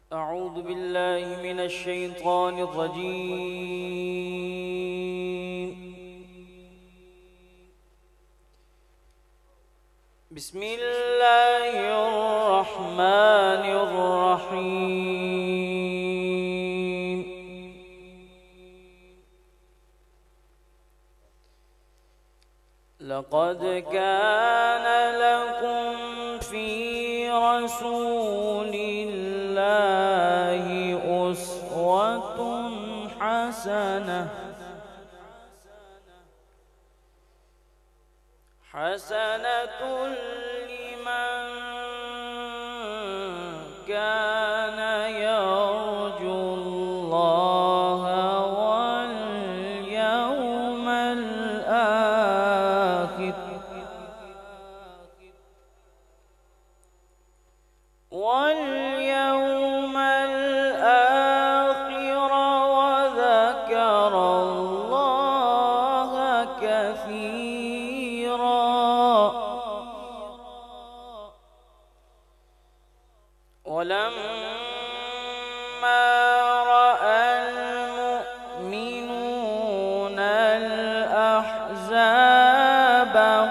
أعوذ بالله من الشيطان الرجيم. بسم الله الرحمن الرحيم. لقد كان لكم في رسول الله أسوة حسنة لمن كان يرجو الله واليوم الآخر وذكر الله كثيرا. ولما رأى المؤمنون الأحزاب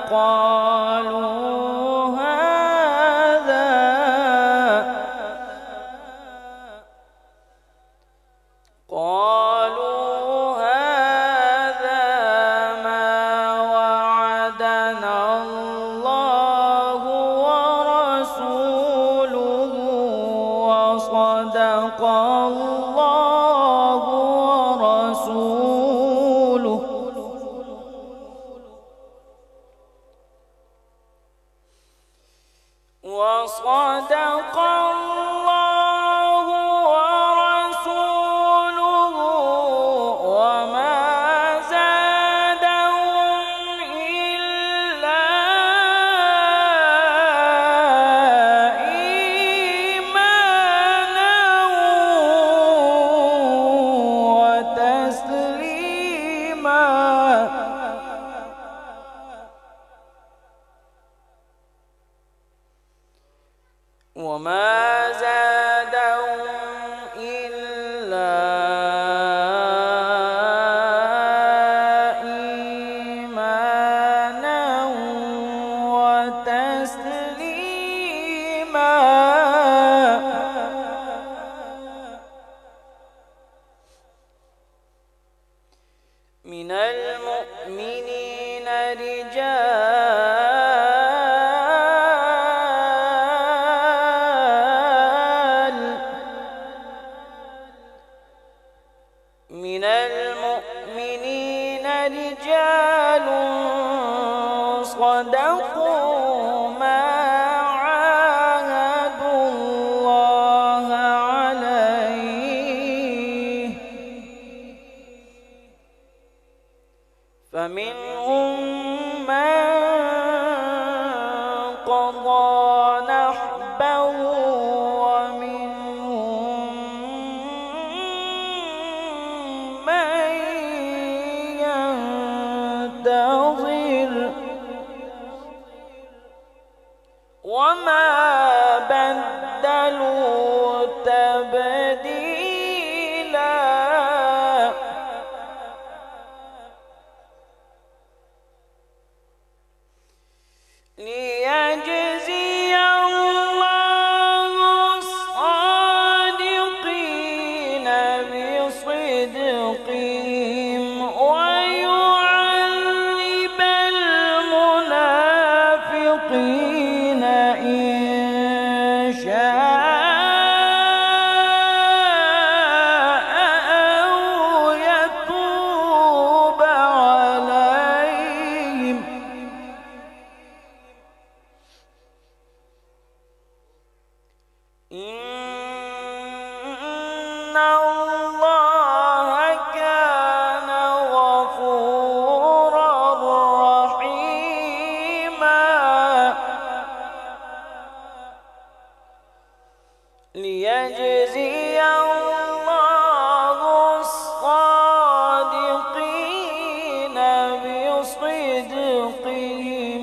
قالوا هذا ما وعدنا الله ورسوله وصدق الله ورسوله وما زادهم إلا إيمانا وتسليما. وما زادهم إلا إيمانا وتسليما. من المؤمنين رجال صدقوا ما عاهدوا الله عليه، فمنهم من قضى نحبه ومنهم من ينتظر وما بدلوا تبديلا. ليجزي الله الصادقين بصدقهم ويعذب المنافقين إن شاء أو يتوب عليهم. إن الله كان غفورا رحيما. ليجزي الله الصادقين بصدقهم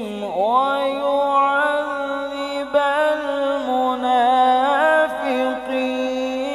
ويعذب المنافقين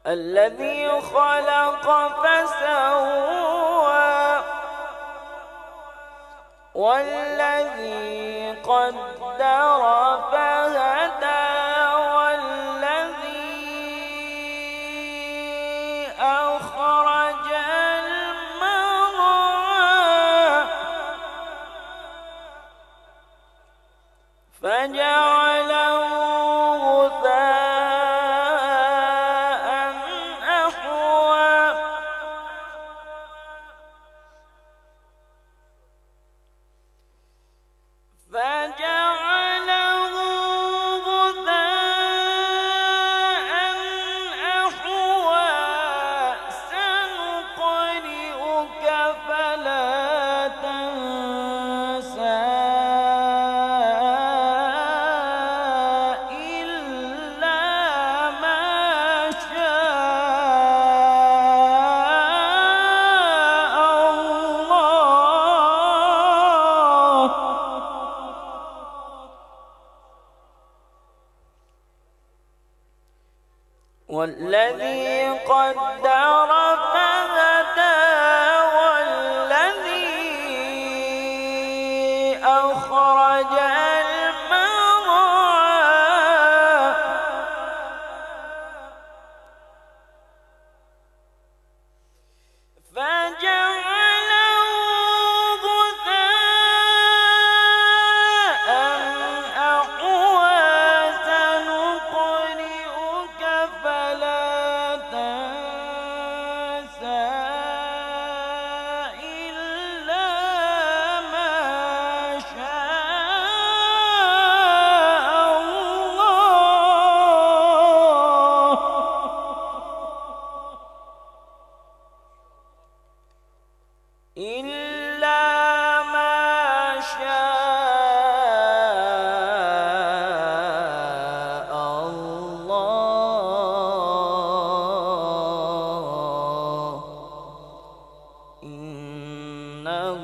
الذي خلق فسوى والذي قدر فهدى والذي أخرج المرعى فجعله غثاء أحوى فجعله غثاء أحوى سنقرئك فلا تنسى إلا ما شاء الله والذي قدر فهدى والذي أخرج المرعى فجعله غثاء أحوى سنقرئك فلا تنسى إلا ما شاء الله إلا ما شاء الله إنه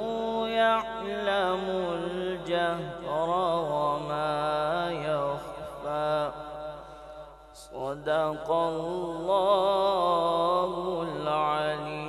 يعلم الجهر وما يخفى صدق الله العليم